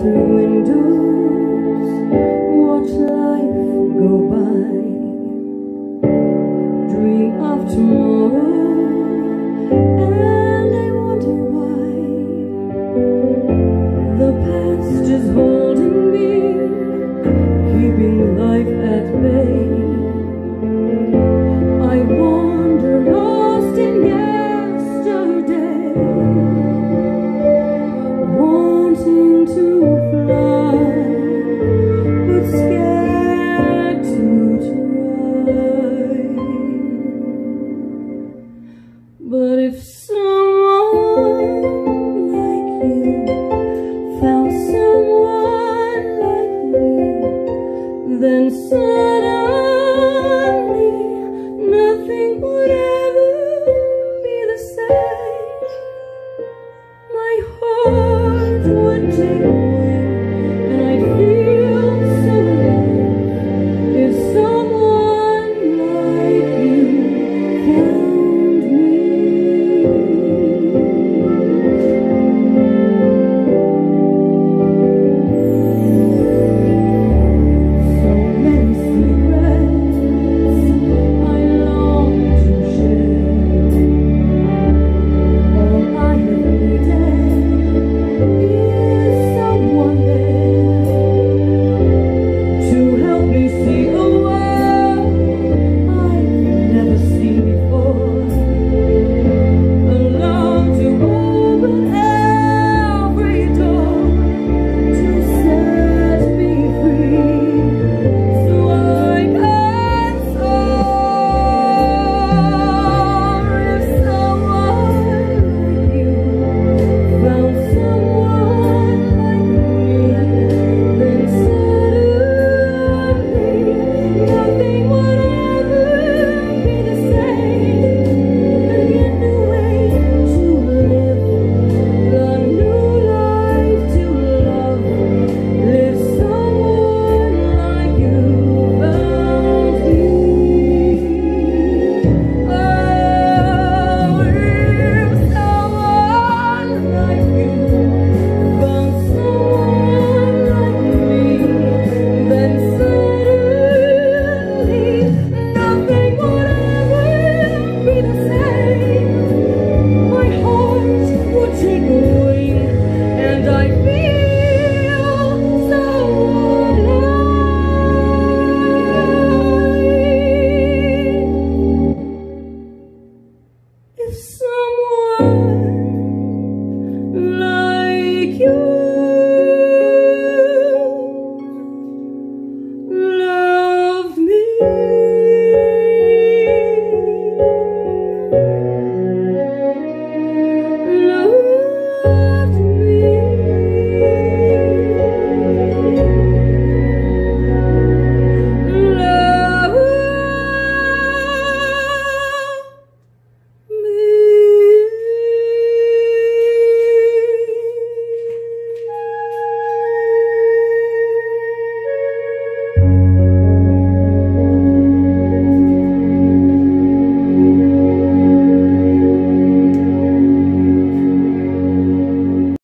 windows, watch life go by, dream of tomorrow, and I wonder why the past is holding me, keeping life at bay. I wander lost in yesterday, wanting to fly, but scared to try. But if someone like you found someone like me, then suddenly nothing would ever be the same. My heart would take wing, and I'd feel so alive if someone like you found me. So many secrets I long to share. All I have needed is someone there to help me see a world I've never seen before, a love to open every door, to set me free, so I can soar. If someone like you found someone like me, then suddenly nothing would ever be the same. Again, a way to live, a new life to love. If someone like you found me, oh, if someone like you found someone like me, then suddenly nothing would ever be the same. My heart would take wing, and I feel so alive. If someone like you